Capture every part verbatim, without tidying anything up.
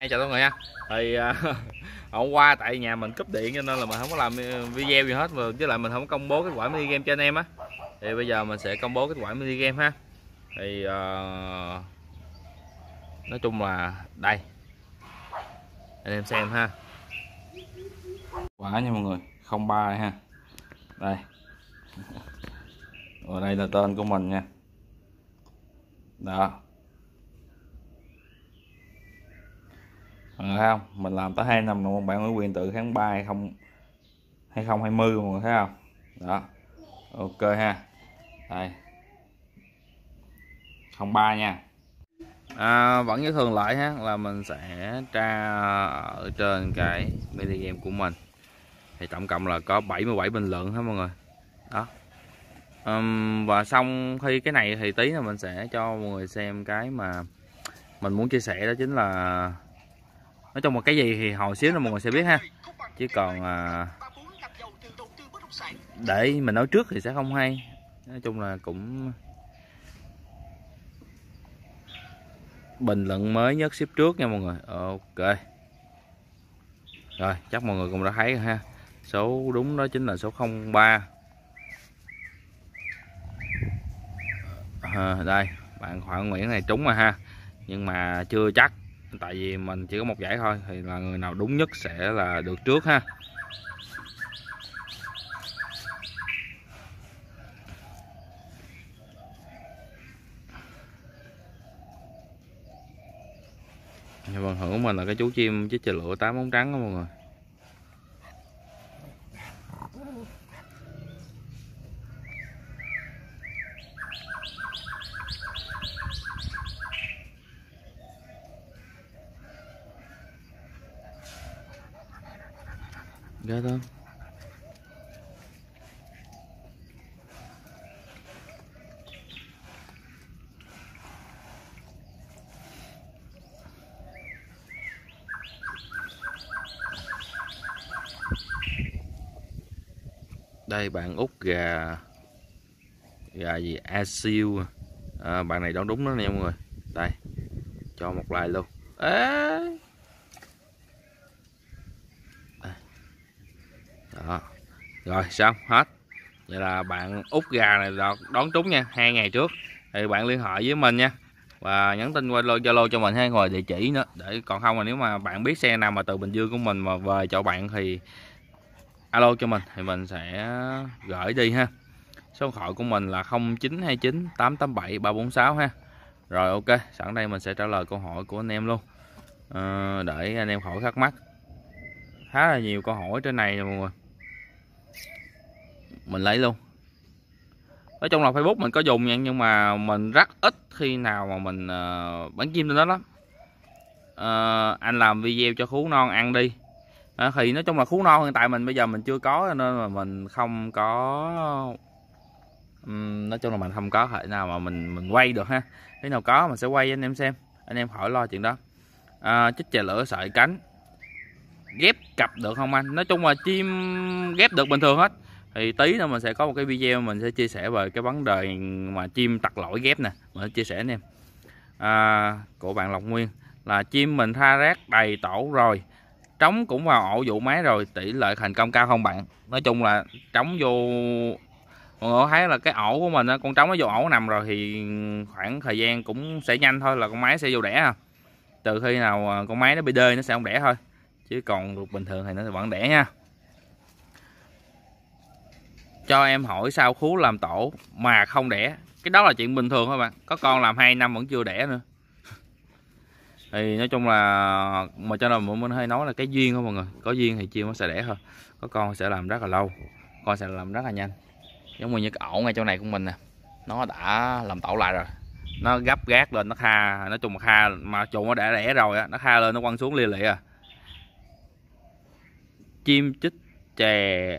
Chào mọi người nha. Thì uh, hôm qua tại nhà mình cúp điện cho nên là mình không có làm video gì hết, mà với lại mình không có công bố kết quả mini game cho anh em á. Thì bây giờ mình sẽ công bố kết quả mini game ha. Thì uh, nói chung là đây anh em xem ha. Quả nha mọi người, không ba ha. Đây. Ở đây là tên của mình nha. Đó. Mọi người thấy không? Mình làm tới hai năm rồi, bạn ủy quyền từ tháng ba hai không hai không hai không mọi người thấy không? Đó. Ok ha. Đây. không ba nha. À, vẫn như thường lệ ha, là mình sẽ tra ở trên cái mini game của mình. Thì tổng cộng là có bảy mươi bảy bình luận hết mọi người. Đó. Um, và xong khi cái này thì tí là mình sẽ cho mọi người xem cái mà mình muốn chia sẻ, đó chính là nói chung là cái gì thì hồi xíu là mọi người sẽ biết ha, chứ còn à, để mình nói trước thì sẽ không hay. Nói chung là cũng bình luận mới nhất xếp trước nha mọi người. Ok rồi, chắc mọi người cũng đã thấy rồi ha. Số đúng đó chính là số không ba. À, đây bạn Hoàng Nguyễn này trúng rồi ha, nhưng mà chưa chắc, tại vì mình chỉ có một giải thôi, thì là người nào đúng nhất sẽ là được trước ha. Nhà phần thưởng của mình là cái chú chim chích chà lụa tám bóng trắng đó mọi người. Ghê không? Đây bạn út gà gà gì a siêu à, bạn này đoán đúng đó nha mọi người. Đây cho một like luôn. Ê! Đó. Rồi xong hết. Vậy là bạn út gà này đón trúng nha, hai ngày trước. Thì bạn liên hệ với mình nha, và nhắn tin qua Zalo cho mình hay ngồi địa chỉ nữa, để còn không là nếu mà bạn biết xe nào mà từ Bình Dương của mình mà về cho bạn thì alo cho mình, thì mình sẽ gửi đi ha. Số điện thoại của mình là không chín hai chín tám tám bảy ba bốn sáu ha. Rồi ok, sẵn đây mình sẽ trả lời câu hỏi của anh em luôn, à, để anh em khỏi thắc mắc. Khá là nhiều câu hỏi trên này nè mọi người, mình lấy luôn. Nói chung là Facebook mình có dùng nha, nhưng mà mình rất ít khi nào mà mình uh, bán chim trên đó lắm. Uh, anh làm video cho khú non ăn đi. À, thì nói chung là khú non hiện tại mình bây giờ mình chưa có, nên mà mình không có um, nói chung là mình không có thể nào mà mình mình quay được ha. Khi nào có mình sẽ quay anh em xem, anh em khỏi lo chuyện đó. À, chích chà lửa sợi cánh ghép cặp được không anh? Nói chung là chim ghép được bình thường hết. Thì tí nữa mình sẽ có một cái video mình sẽ chia sẻ về cái vấn đề mà chim tặc lỗi ghép nè, mình sẽ chia sẻ anh em. À, của bạn Lộc Nguyên là chim mình tha rác đầy tổ rồi, trống cũng vào ổ dụ máy rồi, tỷ lệ thành công cao không bạn? Nói chung là trống vô, mọi người thấy là cái ổ của mình, con trống nó vô ổ nằm rồi thì khoảng thời gian cũng sẽ nhanh thôi, là con máy sẽ vô đẻ ha. Từ khi nào con máy nó bị đê nó sẽ không đẻ thôi, chứ còn bình thường thì nó vẫn đẻ nha. Cho em hỏi sao khú làm tổ mà không đẻ? Cái đó là chuyện bình thường thôi bạn, có con làm hai năm vẫn chưa đẻ nữa. Thì nói chung là mà cho nên mình hay nói là cái duyên thôi mọi người, có duyên thì chim nó sẽ đẻ thôi, có con sẽ làm rất là lâu, con sẽ làm rất là nhanh. Giống như cái ổ ngay chỗ này của mình nè, nó đã làm tổ lại rồi, nó gấp gác lên, nó kha, nói chung là kha mà chuồng nó đã đẻ rồi á, nó kha lên nó quăng xuống lia lịa à. Chim chích chè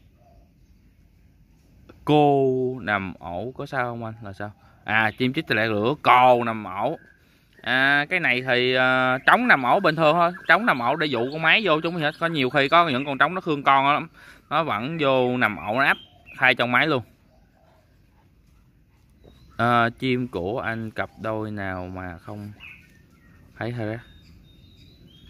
cô nằm ổ có sao không anh? Là sao? À, chim chích chè lửa cô nằm ổ. À, cái này thì uh, trống nằm ổ bình thường thôi, trống nằm ổ để dụ con máy vô chúng hết. Có nhiều khi có những con trống nó khương con lắm, nó vẫn vô nằm ổ, nó áp khai trong máy luôn. À, chim của anh cặp đôi nào mà không thấy thôi đó.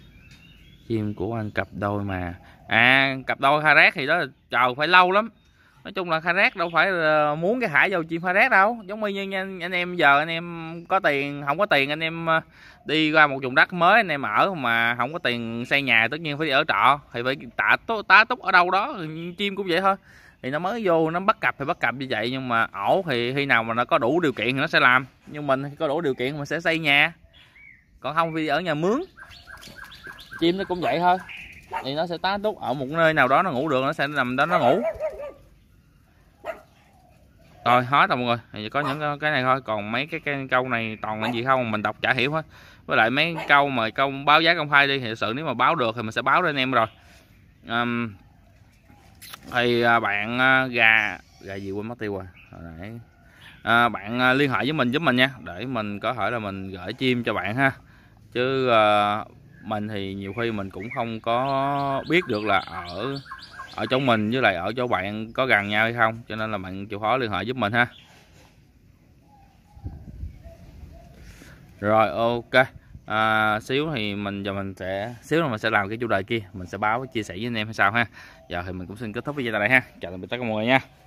chim của anh cặp đôi mà. À, cặp đôi khai rác thì đó là chờ phải lâu lắm. Nói chung là khai rác đâu phải là muốn cái thả vô chim khai rác đâu. Giống như anh, anh em giờ anh em có tiền, không có tiền anh em đi qua một vùng đất mới anh em ở mà không có tiền xây nhà, tất nhiên phải đi ở trọ thì phải tạ tá túc ở đâu đó. Chim cũng vậy thôi, thì nó mới vô nó bắt cặp thì bắt cặp như vậy, nhưng mà ổ thì khi nào mà nó có đủ điều kiện thì nó sẽ làm. Nhưng mình có đủ điều kiện mình sẽ xây nhà, còn không thì ở nhà mướn. Chim nó cũng vậy thôi, thì nó sẽ tá túc ở một nơi nào đó nó ngủ được, nó sẽ nằm đó nó ngủ. Rồi hết rồi mọi người, thì có những cái này thôi, còn mấy cái, cái câu này toàn là gì không mình đọc chả hiểu hết. Với lại mấy câu mà câu báo giá công khai đi thì thật sự nếu mà báo được thì mình sẽ báo đến anh em rồi. Um, thì bạn gà gà gì quên mất tiêu rồi. Đấy. À, bạn liên hệ với mình giúp mình nha, để mình có thể là mình gửi chim cho bạn ha. Chứ uh, mình thì nhiều khi mình cũng không có biết được là ở ở chỗ mình với lại ở chỗ bạn có gần nhau hay không, cho nên là bạn chịu khó liên hệ giúp mình ha. Rồi ok. À, xíu thì mình giờ mình sẽ xíu là mình sẽ làm cái chủ đề kia, mình sẽ báo chia sẻ với anh em hay sao ha. Giờ thì mình cũng xin kết thúc video tại đây ha. Chào tạm biệt tất cả mọi người nha.